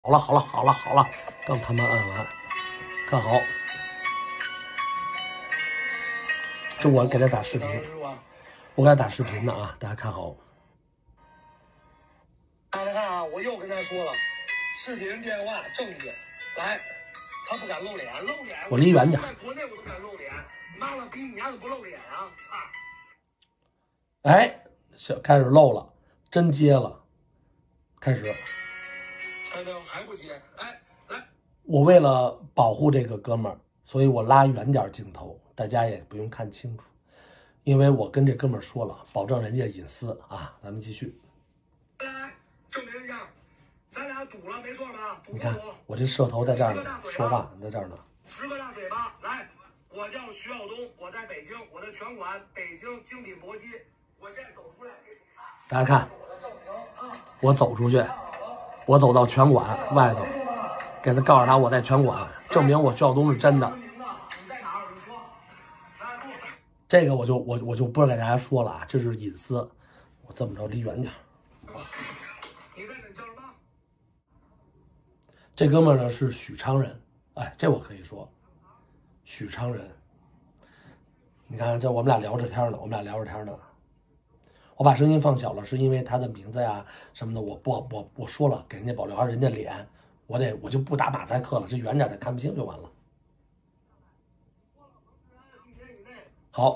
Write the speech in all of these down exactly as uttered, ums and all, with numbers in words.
好了好了好了好了，刚他妈按完，看好，这我给他打视频，我给他打视频呢啊，大家看好。 大家看啊，我又跟他说了，视频电话正点，来，他不敢露脸，露脸我离远点。 在国内我都敢露脸，妈了逼你丫的不露脸啊！操！ 哎，小开始露了，真接了，开始。 看到还不接，哎，来， 我为了保护这个哥们儿，所以我拉远点镜头，大家也不用看清楚，因为我跟这哥们儿说了，保证人家隐私啊。咱们继续。 来来，证明一下，咱俩赌了没错吧？赌你看不赌？ 我这摄头在这儿呢，说话在这儿呢。 十个大嘴巴，来，我叫徐晓东，我在北京，我的拳馆北京精品搏击，我现在走出来给你看。 大家看，我走出去。我走到拳馆外头，给他告诉他我在拳馆，证明我徐晓东是真的。这个我就我我就不给大家说了啊，这是隐私。我这么着离远点。这哥们儿呢是许昌人，哎，这我可以说，许昌人。你看，这我们俩聊着天呢，我们俩聊着天呢。我把声音放小了，是因为他的名字呀什么的，我不我我说了给人家保留，而人家脸，我得我就不打马赛克了，这远点的看不清就完了。好，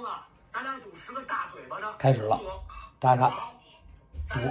开始了，大家看，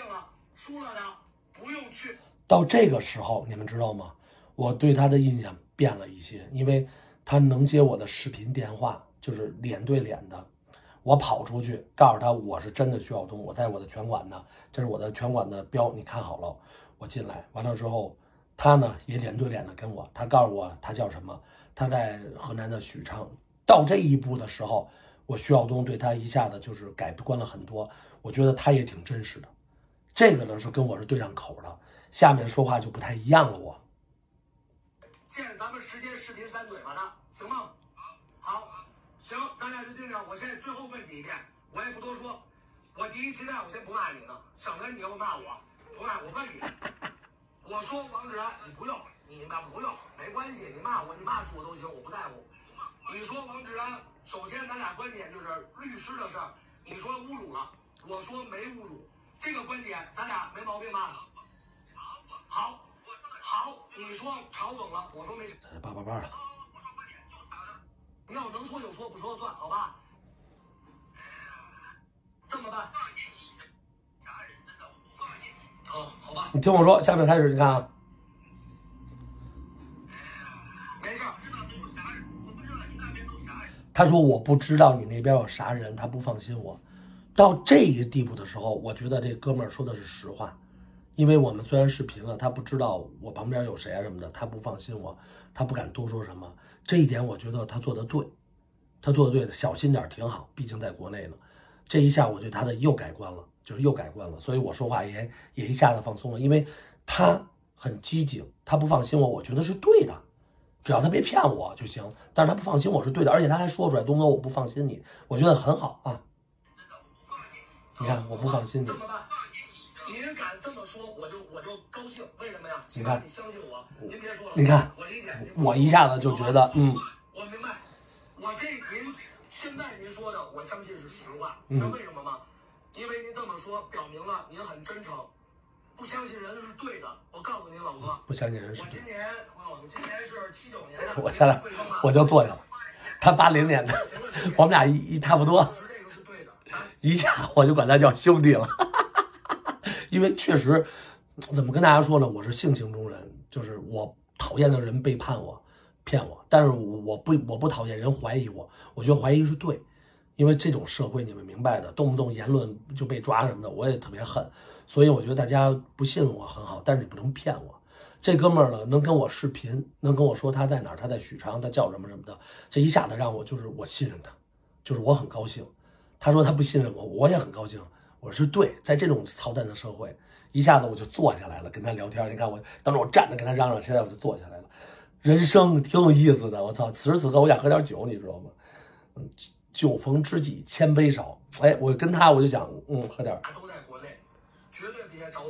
到这个时候，你们知道吗？我对他的印象变了一些，因为他能接我的视频电话，就是脸对脸的。我跑出去告诉他我是真的徐晓东，我在我的拳馆呢，这是我的拳馆的标，你看好了。我进来完了之后，他呢也脸对脸的跟我，他告诉我他叫什么，他在河南的许昌。到这一步的时候，我徐晓东对他一下子就是改观了很多，我觉得他也挺真实的。这个呢是跟我是对上口的，下面说话就不太一样了。我见咱们直接视频扇嘴巴的，行吗？好。行，咱俩就定了。我现在最后问你一遍，我也不多说。我第一期待我先不骂你呢，省得你以后骂我。不骂我问你，我说王志安，你不用，你骂不用，没关系，你骂我，你骂死我都行，我不在乎。你说王志安，首先咱俩观点就是律师的事儿，你说侮辱了，我说没侮辱，这个观点咱俩没毛病吧？好，好，你说嘲讽了，我说没事。 叭叭叭的。 你要能说就说，不说算，好吧？这么办？好，好吧。 你听我说，下面开始，你看啊。 没事。 他说我不知道你那边有啥人，他不放心我。到这一个地步的时候，我觉得这哥们儿说的是实话，因为我们虽然视频了，他不知道我旁边有谁啊什么的，他不放心我，他不敢多说什么。这一点我觉得他做的对。他做的对的，小心点挺好，毕竟在国内呢。这一下我对他的又改观了，就是又改观了，所以我说话也也一下子放松了，因为他很机警，他不放心我，我觉得是对的，只要他别骗我就行。但是他不放心我是对的，而且他还说出来，东哥我不放心你，我觉得很好啊。你看我不放心你， 您敢这么说，我就我就高兴，为什么呀？ 你看， 你相信我，您别说了， 你看， 我理解， 我一下子就觉得，嗯， 我明白。我这您现在您说的，我相信是实话。你知道为什么吗？因为您这么说，表明了您很真诚。不相信人是对的。我告诉您，老哥， 不相信人是。 我今年，我今年是七九年的。 我下来我就坐下了。他八零年的，我们俩一一差不多。 这个是对的。 一下我就管他叫兄弟了，因为确实，怎么跟大家说呢？我是性情中人，就是我讨厌的人背叛我。骗我，但是我我不我不讨厌人怀疑我，我觉得怀疑是对，因为这种社会你们明白的，动不动言论就被抓什么的，我也特别恨，所以我觉得大家不信任我很好，但是你不能骗我。这哥们儿呢，能跟我视频，能跟我说他在哪儿，他在许昌，他叫什么什么的，这一下子让我就是我信任他，就是我很高兴。他说他不信任我，我也很高兴。我说对，在这种操蛋的社会，一下子我就坐下来了，跟他聊天。你看我当时我站着跟他嚷嚷，现在我就坐下来了。人生挺有意思的，我操！此时此刻我想喝点酒，你知道吗？嗯，酒逢知己千杯少。哎，我跟他我就想，嗯，喝点。 都在国内，绝对别找死。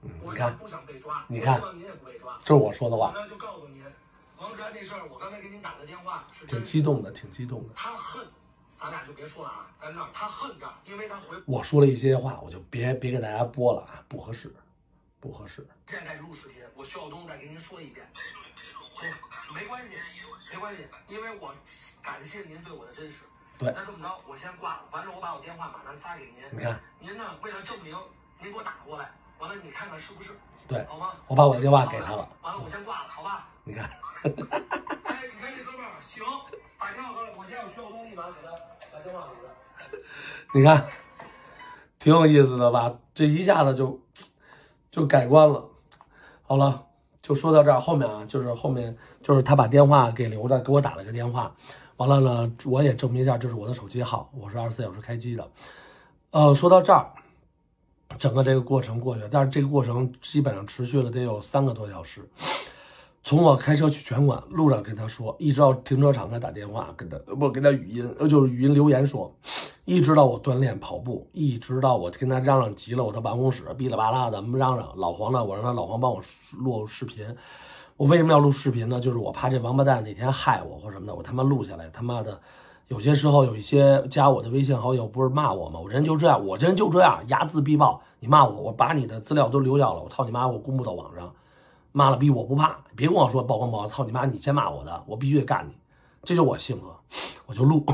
我是不想被抓， 你看， 我希望您也不被抓。 这是我说的话。 我呢就告诉您，王志安这事儿，我刚才给您打的电话是挺激动的，挺激动的。 他恨，咱俩就别说了啊，在那儿他恨这儿，因为他回。 我说了一些话，我就别别给大家播了啊，不合适，不合适。 现在开始录视频，我徐晓东再给您说一遍。不，没关系，没关系，因为我感谢您对我的真实。 对， 那这么着，我先挂了，完了我把我电话马上发给您。 你看， 您呢为了证明您给我打过来，完了你看看是不是？ 对， 好吗？ 我把我的电话给他了。 完了，我先挂了，好吧？ 你看， 哎，你看这哥们儿行，打电话过来，我现在徐晓东立马给他把电话给他。 你看，挺有意思的吧？这一下子就就改观了。好了，就说到这儿。后面啊，就是后面就是他把电话给留着，给我打了个电话。完了呢，我也证明一下，这是我的手机号，我是二十四小时开机的。呃，说到这儿，整个这个过程过去了，但是这个过程基本上持续了得有三个多小时。从我开车去拳馆，路上跟他说，一直到停车场给他打电话，跟他不给他语音，呃，就是语音留言说，一直到我锻炼跑步，一直到我跟他嚷嚷急了，我到办公室哔哩吧啦的嚷嚷，老黄呢，我让他老黄帮我录视频。我为什么要录视频呢？就是我怕这王八蛋哪天害我或什么的，我他妈录下来，他妈的，有些时候有一些加我的微信好友不是骂我吗？我人就这样，我人就这样，睚眦必报。你骂我，我把你的资料都留下了，我操你妈，我公布到网上。骂了逼我不怕，别跟我说曝光曝光，操你妈！你先骂我的，我必须得干你，这就是我性格，我就录。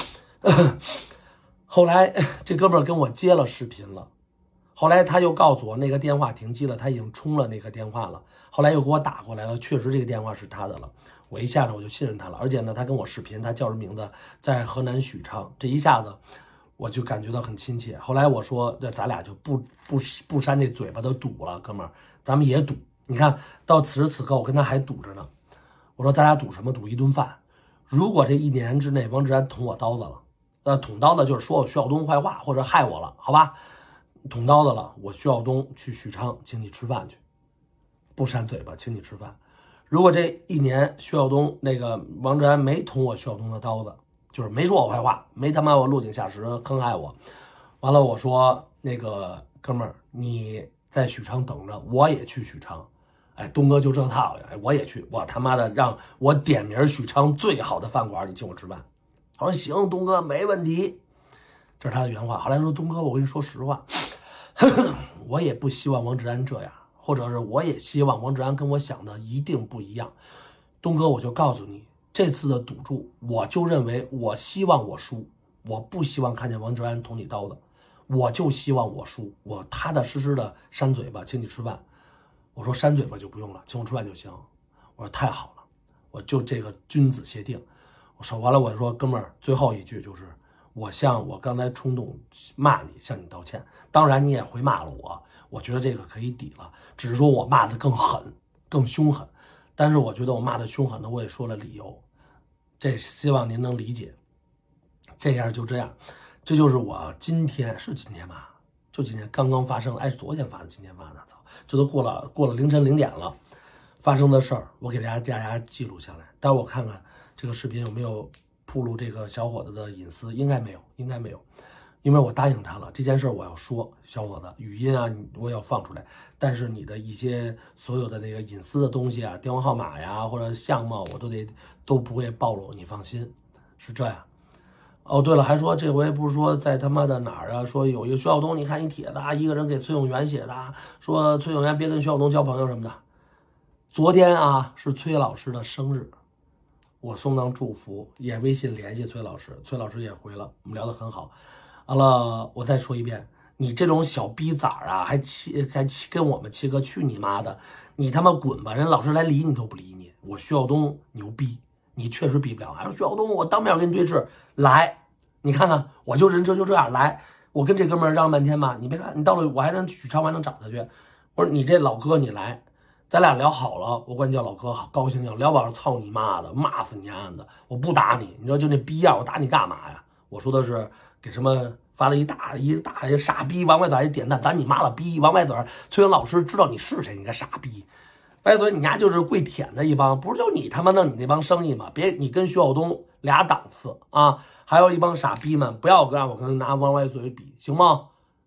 后来这哥们儿跟我接了视频了，后来他又告诉我那个电话停机了，他已经充了那个电话了。后来又给我打过来了，确实这个电话是他的了。我一下子我就信任他了，而且呢，他跟我视频，他叫什么名字，在河南许昌，这一下子我就感觉到很亲切。后来我说，那咱俩就不不不扇这嘴巴的赌了，哥们儿，咱们也赌。你看到此时此刻，我跟他还赌着呢。我说咱俩赌什么？赌一顿饭。如果这一年之内王志安捅我刀子了，呃，捅刀子就是说我徐晓东坏话或者害我了，好吧？捅刀子了，我徐晓东去许昌请你吃饭去，不扇嘴巴，请你吃饭。如果这一年徐晓东那个王志安没捅我徐晓东的刀子，就是没说我坏话，没他妈我落井下石坑害我，完了我说那个哥们儿你在许昌等着，我也去许昌。哎，东哥就这套，哎，我也去，我他妈的让我点名许昌最好的饭馆，你请我吃饭。他说行，东哥没问题，这是他的原话。后来说东哥，我跟你说实话，呵呵，我也不希望王志安这样，或者是我也希望王志安跟我想的一定不一样。东哥，我就告诉你，这次的赌注，我就认为我希望我输，我不希望看见王志安捅你刀子，我就希望我输，我踏踏实实的扇嘴巴，请你吃饭。我说扇嘴巴就不用了，请我吃饭就行。我说太好了，我就这个君子协定。我说完了，我说哥们儿，最后一句就是，我向我刚才冲动骂你，向你道歉。当然你也回骂了我，我觉得这个可以抵了，只是说我骂的更狠、更凶狠。但是我觉得我骂的凶狠呢，我也说了理由，这希望您能理解。这样就这样，这就是我今天是今天吧？就今天刚刚发生的，哎，是昨天发的，今天发的，操，这都过了过了凌晨零点了，发生的事儿，我给大家大家记录下来。待会儿我看看这个视频有没有暴露这个小伙子的隐私，应该没有，应该没有，因为我答应他了，这件事我要说，小伙子，语音啊，我要放出来，但是你的一些所有的那个隐私的东西啊，电话号码呀或者相貌，我都得都不会暴露，你放心，是这样。哦，对了，还说这回不是说在他妈的哪儿啊？说有一个徐晓东，你看一帖子啊，一个人给崔永元写的，说崔永元别跟徐晓东交朋友什么的。昨天啊是崔老师的生日，我送上祝福，也微信联系崔老师，崔老师也回了，我们聊得很好。完了，我再说一遍，你这种小逼崽儿啊，还切还切跟我们切割，去你妈的！你他妈滚吧！人老师来理你都不理你，我徐晓东牛逼。你确实比不了，还说徐晓东，我当面跟你对峙，来，你看看，我就人这就这样来，我跟这哥们儿嚷半天吧，你别看，你到了我还能许昌，我还能找他去。我说你这老哥你来，咱俩聊好了，我管你叫老哥，好高兴要聊完，操你妈的，骂死你丫的，我不打你，你知道就那逼样，我打你干嘛呀？我说的是给什么发了一大一大一傻逼王外子一点赞，打你妈了逼王外子，崔永老师知道你是谁，你个傻逼。哎，所以你家就是跪舔的一帮，不是就你他妈弄你那帮生意吗？别，你跟徐晓东俩档次啊！还有一帮傻逼们，不要让我跟拿王歪嘴比，行吗？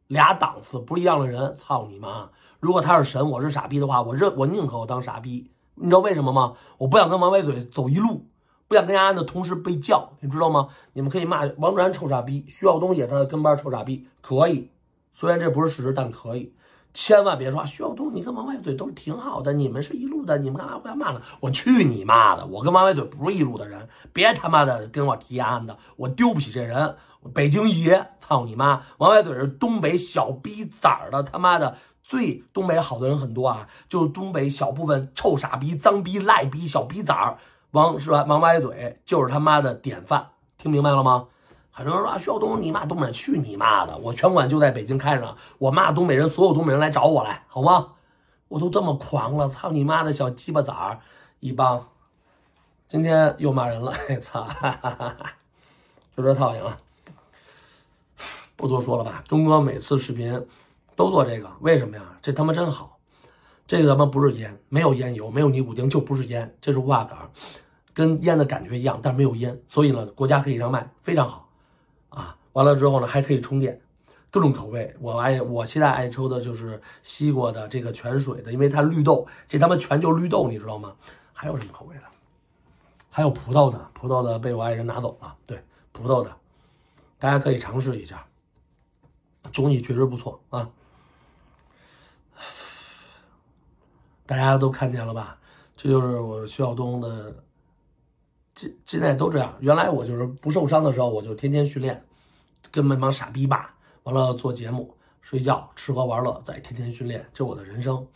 俩档次，不是一样的人。操你妈！如果他是神，我是傻逼的话，我认我宁可我当傻逼。你知道为什么吗？我不想跟王歪嘴走一路，不想跟人家的同时被叫，你知道吗？你们可以骂王志安臭傻逼，徐晓东也是跟班臭傻逼，可以。虽然这不是事实，但可以。千万别说徐晓东，你跟王歪嘴都是挺好的，你们是一路的，你们干嘛互相骂呢？我去你妈的！我跟王歪嘴不是一路的人，别他妈的跟我提案的，我丢不起这人。北京爷，操你妈！王歪嘴是东北小逼崽儿的，他妈的最东北好的人很多啊，就是东北小部分臭傻逼、脏逼、赖逼、小逼崽儿，王是吧？王歪嘴就是他妈的典范，听明白了吗？很多人说啊，徐晓东，你骂东北人，去你妈的！我拳馆就在北京开着，我骂东北人，所有东北人来找我来，好吗？我都这么狂了，操你妈的小鸡巴崽儿一帮！今天又骂人了，哎操！哈哈哈哈就这套型啊，不多说了吧。东哥每次视频都做这个，为什么呀？这他妈真好，这个他妈不是烟，没有烟油，没有尼古丁，就不是烟，这是无化杆，跟烟的感觉一样，但是没有烟，所以呢，国家可以让卖，非常好。啊，完了之后呢，还可以充电，各种口味。我爱，我现在爱抽的就是西瓜的，这个泉水的，因为它绿豆，这他妈全就是绿豆，你知道吗？还有什么口味的？还有葡萄的，葡萄的被我爱人拿走了。对，葡萄的，大家可以尝试一下，东西确实不错啊。大家都看见了吧？这就是我徐晓东的。现现在都这样，原来我就是不受伤的时候，我就天天训练，跟那帮傻逼爸，完了做节目、睡觉、吃喝玩乐，再天天训练，这我的人生。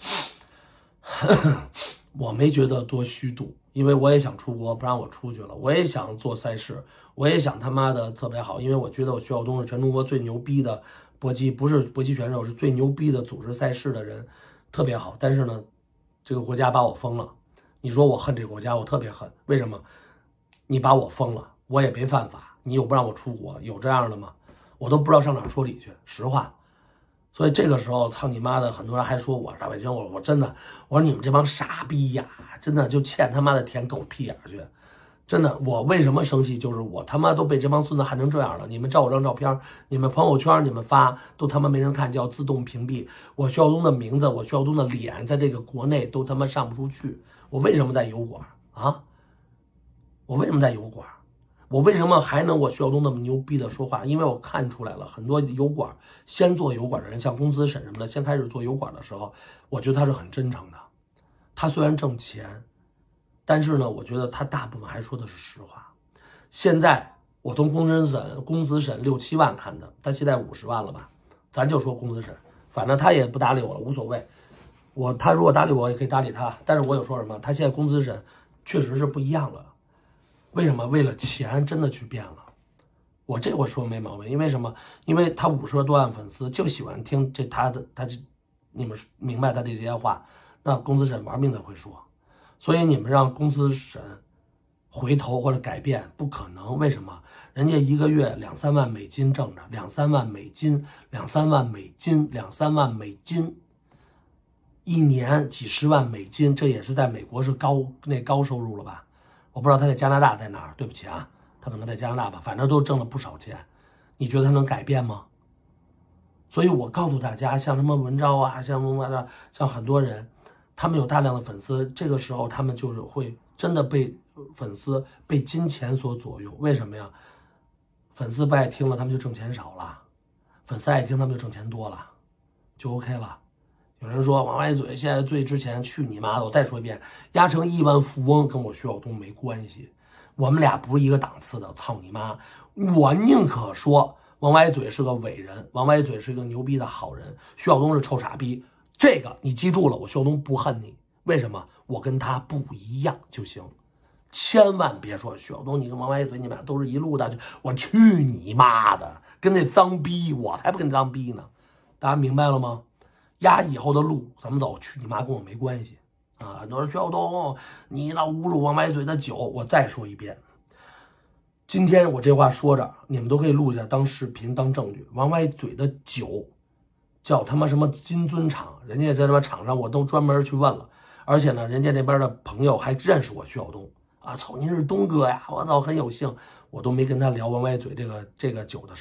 我没觉得多虚度，因为我也想出国，不让我出去了，我也想做赛事，我也想他妈的特别好，因为我觉得我徐晓东是全中国最牛逼的搏击，不是搏击选手，是最牛逼的组织赛事的人，特别好。但是呢，这个国家把我封了，你说我恨这个国家，我特别恨，为什么？你把我封了，我也没犯法，你又不让我出国，有这样的吗？我都不知道上哪说理去，实话。所以这个时候，操你妈的，很多人还说我大北京，我我真的，我说你们这帮傻逼呀，真的就欠他妈的舔狗屁眼去。真的，我为什么生气？就是我他妈都被这帮孙子害成这样了。你们照我张照片，你们朋友圈你们发，都他妈没人看，就要自动屏蔽。我徐晓东的名字，我徐晓东的脸，在这个国内都他妈上不出去。我为什么在油管啊？我为什么在油管？我为什么还能我徐晓东那么牛逼的说话？因为我看出来了，很多油管先做油管的人，像公资审什么的，先开始做油管的时候，我觉得他是很真诚的。他虽然挣钱，但是呢，我觉得他大部分还说的是实话。现在我从公资审，公资审六七万看的，他现在五十万了吧？咱就说公资审，反正他也不搭理我了，无所谓。我他如果搭理我，也可以搭理他。但是我有说什么？他现在公资审确实是不一样了。为什么？为了钱真的去变了。我这我说没毛病，因为什么？因为他五十多万粉丝就喜欢听这他的他这，你们明白他这些话，那公资审玩命的会说，所以你们让公资审回头或者改变不可能。为什么？人家一个月两三万美金挣着，两三万美金，两三万美金，两三万美金，一年几十万美金，这也是在美国是高那高收入了吧？我不知道他在加拿大在哪儿，对不起啊，他可能在加拿大吧，反正都挣了不少钱。你觉得他能改变吗？所以我告诉大家，像什么文昭啊，像什么像很多人，他们有大量的粉丝，这个时候他们就是会真的被粉丝被金钱所左右。为什么呀？粉丝不爱听了，他们就挣钱少了；粉丝爱听，他们就挣钱多了，就 OK 了。有人说王歪嘴现在最值钱，去你妈的！我再说一遍，压成亿万富翁跟我徐晓东没关系，我们俩不是一个档次的，操你妈！我宁可说王歪嘴是个伟人，王歪嘴是一个牛逼的好人，徐晓东是臭傻逼。这个你记住了，我徐晓东不恨你，为什么？我跟他不一样就行。千万别说徐晓东你跟王歪嘴你们俩都是一路的，我去你妈的！跟那脏逼，我才不跟脏逼呢！大家明白了吗？压以后的路咱们走，去你妈跟我没关系啊！很多人徐晓东，你老侮辱王歪嘴的酒，我再说一遍，今天我这话说着，你们都可以录下来当视频当证据。王歪嘴的酒叫他妈什么金樽厂，人家在他妈厂上我都专门去问了，而且呢，人家那边的朋友还认识我徐晓东啊！操，您是东哥呀！我操，很有幸，我都没跟他聊王歪嘴这个这个酒的事儿。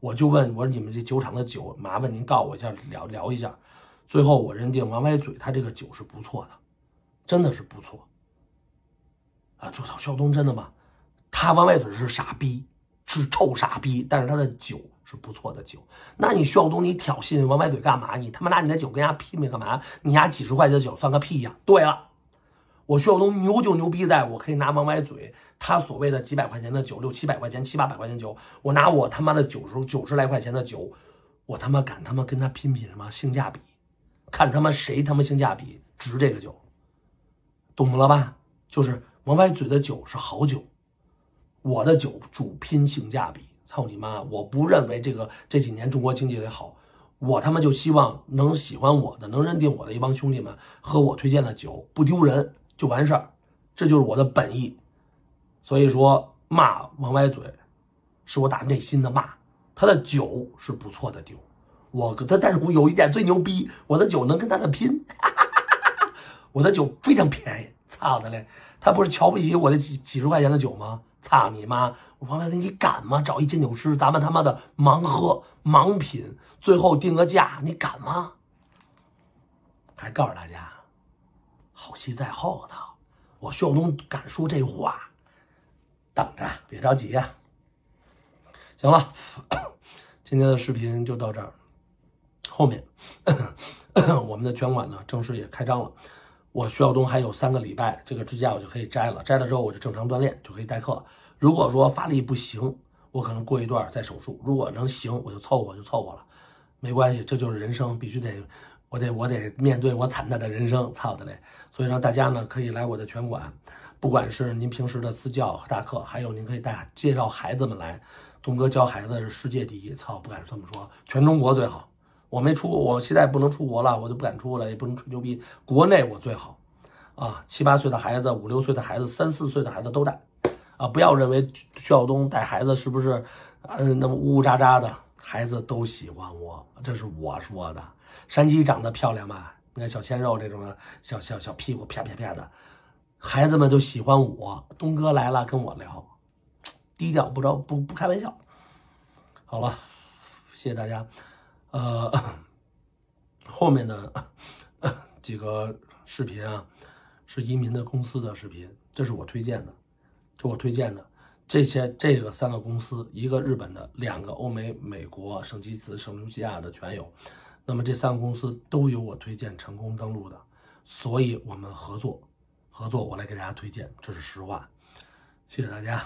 我就问我说你们这酒厂的酒，麻烦您告我一下，聊聊一下。最后我认定王歪嘴他这个酒是不错的，真的是不错。啊，做到肖东真的吗？他王歪嘴是傻逼，是臭傻逼，但是他的酒是不错的酒。那你徐晓东你挑衅王歪嘴干嘛？你他妈拿你的酒跟人家拼命干嘛？你家几十块钱的酒算个屁呀！对了，我徐晓东牛就牛逼在我可以拿王歪嘴他所谓的几百块钱的酒，六七百块钱、七八百块钱酒，我拿我他妈的九十九十来块钱的酒，我他妈敢他妈跟他拼拼什么性价比？看他妈谁他妈性价比值这个酒，懂了吧？就是王歪嘴的酒是好酒，我的酒主拼性价比。操你妈！我不认为这个这几年中国经济得好，我他妈就希望能喜欢我的、能认定我的一帮兄弟们喝我推荐的酒不丢人就完事儿，这就是我的本意。所以说骂王歪嘴，是我打内心的骂。他的酒是不错的酒，我他但是我有一点最牛逼，我的酒能跟他的拼，我的酒非常便宜。操的嘞！他不是瞧不起我的几几十块钱的酒吗？操你妈！王歪嘴，你敢吗？找一监酒师，咱们他妈的盲喝盲品，最后定个价，你敢吗？还告诉大家，好戏在后头。我徐晓东敢说这话，等着，别着急呀、啊。行了，今天的视频就到这儿。后面我们的拳馆呢正式也开张了。我徐晓东还有三个礼拜，这个支架我就可以摘了，摘了之后我就正常锻炼，就可以代课。如果说发力不行，我可能过一段再手术；如果能行，我就凑合就凑合了，没关系，这就是人生，必须得我得我得面对我惨淡的人生，操的嘞！所以让大家呢可以来我的拳馆，不管是您平时的私教和大课，还有您可以带介绍孩子们来，东哥教孩子是世界第一，操，不敢这么说，全中国最好。我没出，我现在不能出国了，我就不敢出了，也不能吹牛逼。国内我最好，啊，七八岁的孩子、五六岁的孩子、三四岁的孩子都带，啊，不要认为徐晓东带孩子是不是，嗯，那么呜呜喳喳的，孩子都喜欢我，这是我说的。山鸡长得漂亮吧？你看小鲜肉这种的，小小小屁股啪啪啪的，孩子们都喜欢我。东哥来了，跟我聊，低调不着不不开玩笑。好了，谢谢大家。呃，后面的几个视频啊，是移民的公司的视频，这是我推荐的，这我推荐的。这些这个三个公司，一个日本的，两个欧美、美国、圣基茨、圣卢西亚的全有。那么这三个公司都有我推荐成功登陆的，所以我们合作，合作我来给大家推荐，这是实话。谢谢大家。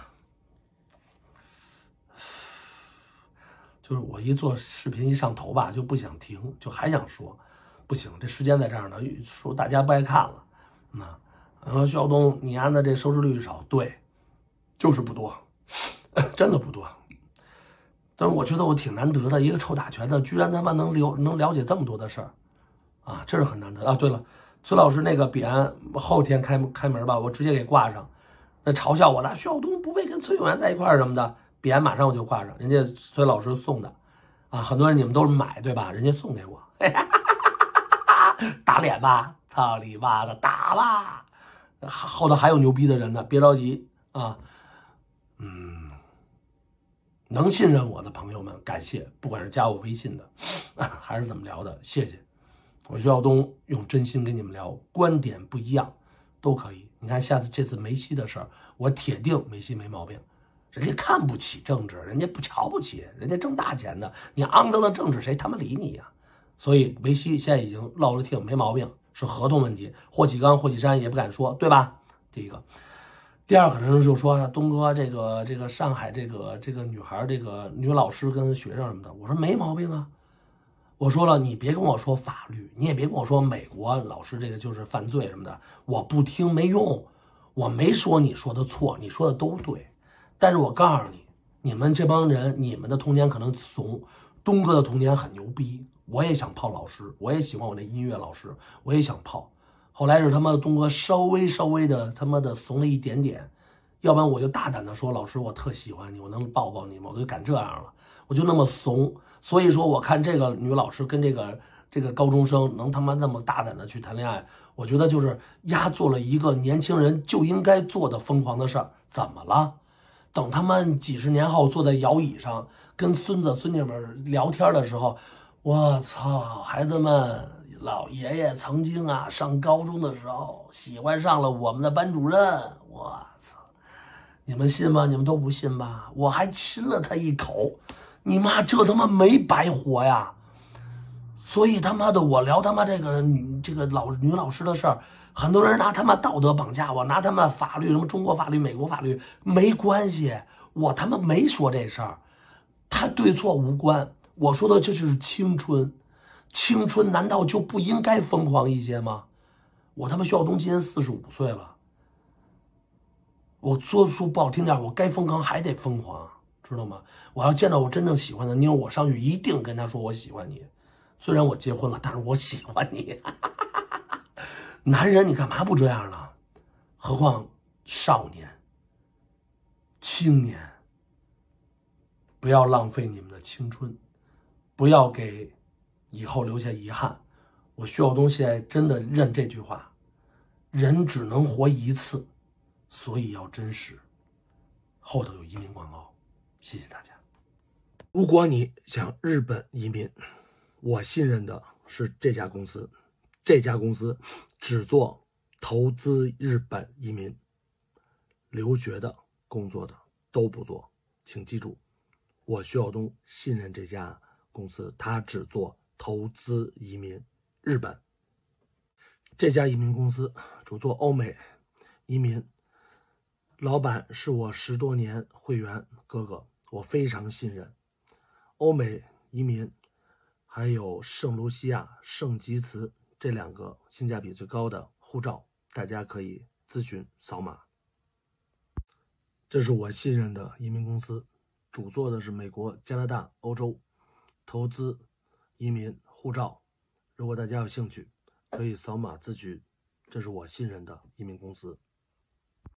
就是我一做视频一上头吧，就不想停，就还想说，不行，这时间在这儿呢，说大家不爱看了，那，然后徐晓东你按的这收视率少，对，就是不多，真的不多。但是我觉得我挺难得的，一个臭打拳的，居然他妈能了能了解这么多的事儿，啊，这是很难得啊。对了，崔老师那个彼岸后天开开门吧，我直接给挂上，那嘲笑我了，徐晓东不会跟崔永元在一块儿什么的。彼岸马上我就挂上，人家崔老师送的，啊，很多人你们都是买对吧？人家送给我，打脸吧，操你妈的，打吧！后头还有牛逼的人呢，别着急啊，嗯，能信任我的朋友们，感谢，不管是加我微信的，还是怎么聊的，谢谢。我徐晓东用真心跟你们聊，观点不一样都可以。你看下次这次梅西的事儿，我铁定梅西没毛病。人家看不起政治，人家不瞧不起，人家挣大钱的，你肮脏的政治谁他妈理你呀、啊？所以梅西现在已经落了听，没毛病，是合同问题。霍启刚、霍启山也不敢说，对吧？第一个，第二可能就说东哥这个这个上海这个这个女孩这个女老师跟学生什么的，我说没毛病啊。我说了，你别跟我说法律，你也别跟我说美国老师这个就是犯罪什么的，我不听没用，我没说你说的错，你说的都对。但是我告诉你，你们这帮人，你们的童年可能怂，东哥的童年很牛逼。我也想泡老师，我也喜欢我那音乐老师，我也想泡。后来是他妈的东哥稍微稍微的他妈的怂了一点点，要不然我就大胆的说，老师我特喜欢你，我能抱抱你吗？我就敢这样了，我就那么怂。所以说我看这个女老师跟这个这个高中生能他妈那么大胆的去谈恋爱，我觉得就是丫做了一个年轻人就应该做的疯狂的事儿。怎么了？等他们几十年后坐在摇椅上跟孙子孙女们聊天的时候，我操，孩子们，老爷爷曾经啊上高中的时候喜欢上了我们的班主任，我操，你们信吗？你们都不信吧？我还亲了他一口，你妈这他妈没白活呀！所以他妈的，我聊他妈这个女这个老女老师的事儿，很多人拿他妈道德绑架我，拿他妈法律什么中国法律、美国法律没关系，我他妈没说这事儿，他对错无关。我说的这就是青春，青春难道就不应该疯狂一些吗？我他妈徐晓东今年四十五岁了，我说说不好听点，我该疯狂还得疯狂，知道吗？我要见到我真正喜欢的妞，我上去一定跟他说我喜欢你。虽然我结婚了，但是我喜欢你。男人，你干嘛不这样呢？何况少年、青年，不要浪费你们的青春，不要给以后留下遗憾。我徐晓东现在真的认这句话：人只能活一次，所以要真实。后头有移民广告，谢谢大家。如果你想日本移民，我信任的是这家公司，这家公司只做投资日本移民，留学的、工作的都不做。请记住，我徐晓东信任这家公司，他只做投资移民日本。这家移民公司主做欧美移民，老板是我十多年会员哥哥，我非常信任。欧美移民还有圣卢西亚、圣吉茨这两个性价比最高的护照，大家可以咨询扫码。这是我信任的移民公司，主做的是美国、加拿大、欧洲投资移民护照。如果大家有兴趣，可以扫码咨询。这是我信任的移民公司。